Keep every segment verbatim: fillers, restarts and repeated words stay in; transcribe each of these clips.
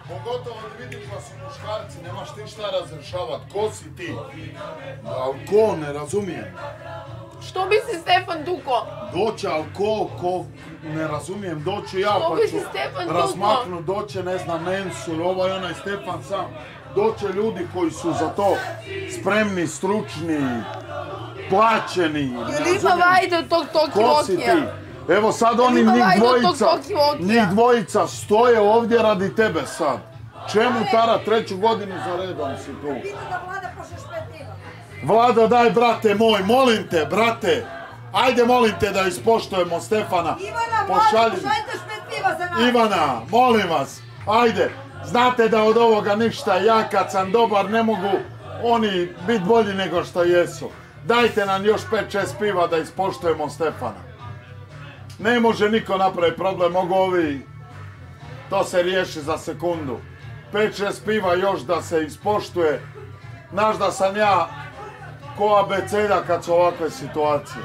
Pogotovo da vidiš da su muškarci, nemaš ti šta razrešavat. Ko si ti? Al ko, ne razumijem. Što bi se Stefan tuko? Doće, al ko, ko, ne razumijem, doću ja Što pa bi ću se Stefan tuko? razmaknu, doće, ne znam, Mensur, ovaj onaj Stefan sam. Doće ljudi koji su za to spremni, stručni, plaćeni, ne razumijem. Ima vajde od tog Toki Ko si Vokija. ti? Evo sad oni njih dvojica, njih dvojica stoje ovdje radi tebe sad. Čemu Tara treću godinu za redom si tu? Vlada, daj brate moj, molim te brate. Ajde molim te da ispoštujemo Stefana. Ivana, Vlada, pošaljite špet piva za nas. Ivana, molim vas, ajde. Znate da od ovoga ništa, ja kad sam dobar ne mogu oni biti bolji nego što jesu. Dajte nam još pet šest piva da ispoštujemo Stefana. Ne može niko napraviti problem, mogu ovi, to se riješi za sekundu. pet šest piva još da se ispoštuje. Znaš da sam ja ko abeceda kad su ovakve situacije.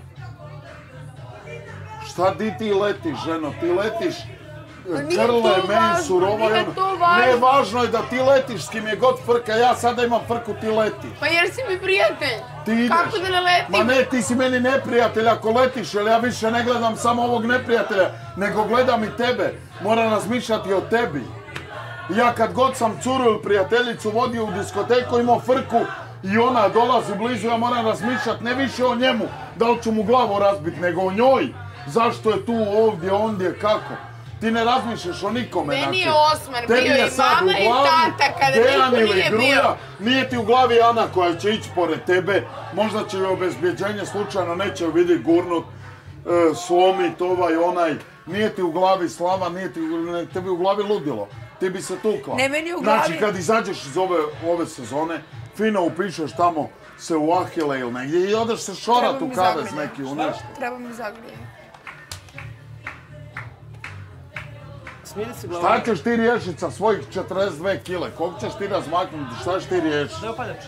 Šta di ti letiš, ženo? Ti letiš Krle, Mensur, ovaj ono. Ne, važno je da ti letiš s kim je god frka. Ja sada imam frku, ti letiš. Pa jer si mi prijatelj. Ti ideš. Kako da ne letim? Ma ne, ti si meni neprijatelj ako letiš, jer ja više ne gledam samo ovog neprijatelja, nego gledam i tebe. Moram razmišljati o tebi. Ja kad god sam curu ili prijateljicu vodio u diskoteku, imao frku i ona dolazi blizu, ja moram razmišljati ne više o njemu, da li ću mu glavu razbiti, nego o njoj. Zašto je tu, ovdje, ondje, kako? Ti ne razmišljaš o nikome. Meni je Osman bio i mama i tata kada niko nije bio. Nije ti u glavi Ana koja će ići pored tebe, možda će joj obezbjeđenje slučajno neće vidi gurnut, slomit ovaj onaj. Nije ti u glavi Slava, nije ti tebi u glavi ludilo. Ti bi se tukla. Ne, meni u glavi. Znači kad izađeš iz ove sezone, fino upišeš tamo se u Ahile ili negdje i odeš se šorat u kavez neki u nešto. Treba mi zagrije. Šta ćeš ti riješiti sa svojih četrdeset dvije kile? Koliko ćeš ti razmaknuti? Šta ćeš ti riješiti? Neopaljač.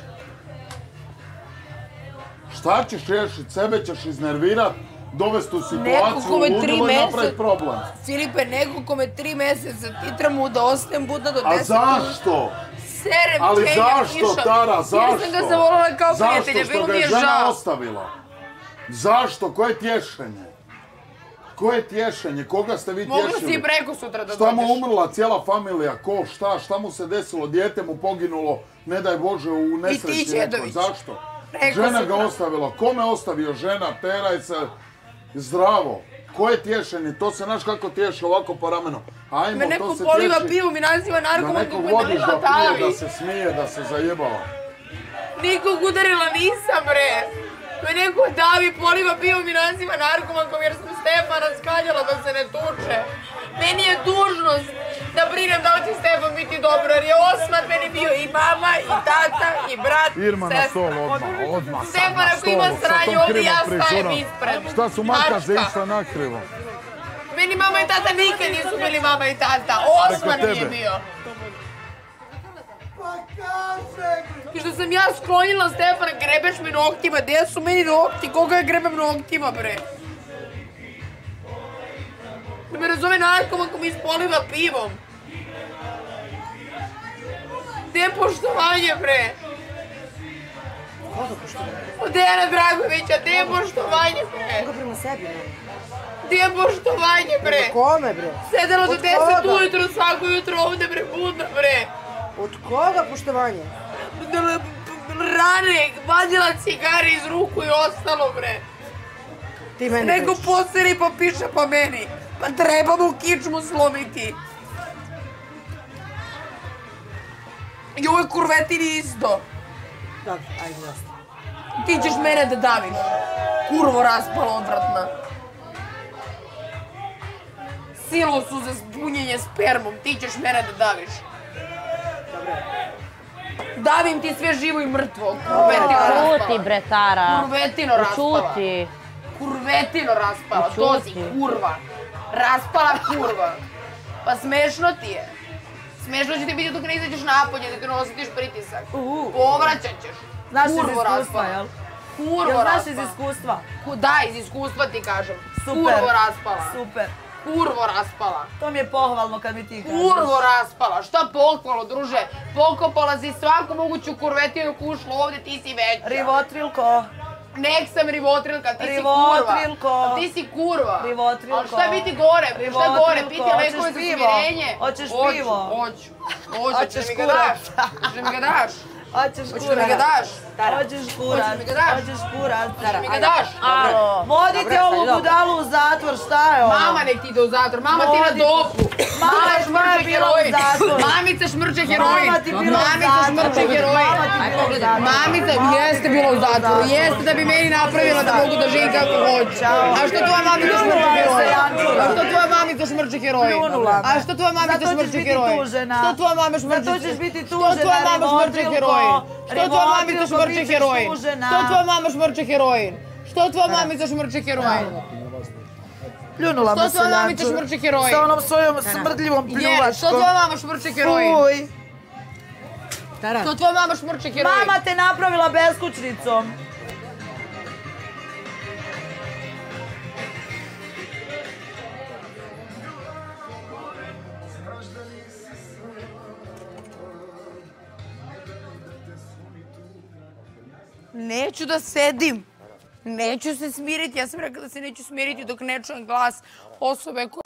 Šta ćeš riješiti? Sebe ćeš iznervirat, dovesti u situaciju ludilo i napraviti problem. Filipe, neko ko me tri mjeseca titra mu da ostajem budna do deset. A zašto? Serem Ali zašto, Tara, zašto? Jer sam ga zavolila kao prijatelja, bilo mi je žao. Zašto što ga je žena ostavila? Zašto? Koje tješenje? Koje tješenje? Koga ste vi tješili? Mogla si i preko sutra da dođeš. Šta mu umrla cijela familija? Ko? Šta? Šta mu se desilo? Dijete mu poginulo, ne daj Bože, u nesreći. I ti, Čedović. Zašto? Žena ga ostavila. Kome ostavio žena? Teraj se zdravo. Koje tješenje? To se, znaš kako tješi ovako po ramenu. Ajmo, me to se tješi. neko poliva pivu, mi naziva narkoman kako me vodiš da tavi. pije, da se smije, da se zajebala. Nikog udarila nisam, bre. Me neko davi, poliva pivo, mi naziva narkomankom jer sam Stefana skaljala da se ne tuče. Meni je dužnost da brinem da li će Stefan biti dobro, jer je Osman meni bio i mama, i tata, i brat, Irma na stol odmah, odmah, sad Stefan na ako ima stolu, sa sranje tom ovdje, ja krivom stajem frizurom. ispred. Šta su makaze Mačka. išla nakrivo? Meni mama i tata nikad nisu bili mama i tata, Osman mi je bio. I što sam ja sklonila Stefana, grebeš mi noktima, gdje su meni nokti, koga ja grebem noktima, bre? Da me razume narkoman ko mi ispoliva pivom. Gdje je poštovanje, bre? Koga poštovanje? Od Dejana Dragovića, gdje je poštovanje, bre? Koga prema sebi, ne? Gdje je poštovanje, bre? Prema kome, bre? Sedela do Od deset koga? ujutro, svako jutro ovdje, bre, budna, bre. Od koga poštovanje? Rane, vadila cigare iz ruku i ostalo, bre. Ti meni Nego pričaš. poseri pa piše pa meni. Pa treba mu kičmu slomiti. I ovo je kurvetini isto. Dobro, ajde, jeste. Ti ćeš mene da daviš. Kurvo raspala odvratna. Silo su za bunjenje spermom, ti ćeš mene da daviš. Davim ti sve živo i mrtvo. Kurvetino raspala. Čuti, bre, Tara. Kurvetino raspala. Čuti. Kurvetino raspala, to si kurva. Raspala kurva. Pa smešno ti je. Smešno će ti biti dok ne izađeš napolje, dok ne osjetiš pritisak. Povraćat ćeš. Znaš iz Kurvo iskustva, raspala. jel? Kurvo Jel znaš raspala. iz iskustva? Ku- Da, iz iskustva ti kažem. Super. Kurvo raspala. Super. kurvo raspala. To mi je pohvalno kad mi ti kažeš. Kurvo raspala, šta pohvalo, druže? Pokopala si svaku moguću kurvetinu kušlu ovdje, ti si veća. Rivotrilko. Nek sam rivotrilka, ti si Rivotrilko. kurva. Ti si kurva. Rivotrilko. Ali šta biti gore? Šta gore? Piti lekove za smirenje. Hoćeš pivo? Hoću, hoću. Hoćeš Hoćeš mi ga daš? Hoćeš mi ga daš? Hoćeš Hoćeš da mi ga daš? Hoćeš kurac. Hoćeš mi ga daš? Hoćeš kurac. Hoćeš mi ga daš? Alo. Vodite ovu budalu u zatvor, šta je ovo? Mama nek ti ide u zatvor, mama ti na Vodite. dopu. Mama je šmrče bila u heroin. zatvoru. Mamica šmrče heroin. Mama ti bila u Mamica šmrče zatvoru. heroin. Mama ti bila u zatvoru. Mamica jeste bila u zatvoru, jeste da bi meni napravila da mogu da živim kako hoću. A što tvoja mamica šmrče heroin? A što tvoja mamica šmrče heroin? A što tvoja mamica šmrče heroin? Što tvoja mama šmrče? Zato ćeš biti Što tvoja tužena, mama šmrče heroin? Što tvoja mamica Rivotrilko, šmrče bit ćeš heroin? tužena. Što tvoja mama šmrče heroin? Što tvoja mamica šmrče heroin? Pljunula Što me tvoja seljaču. mamica šmrče heroin? Sa onom svojom smrdljivom Jer, pljuvačkom. što tvoja mama šmrče heroin? Fuj. Što tvoja mama šmrče heroin? Mama te napravila beskućnicom. Neću da sedim. Neću se smiriti. Ja sam rekla da se neću smiriti dok ne čujem glas osobe koja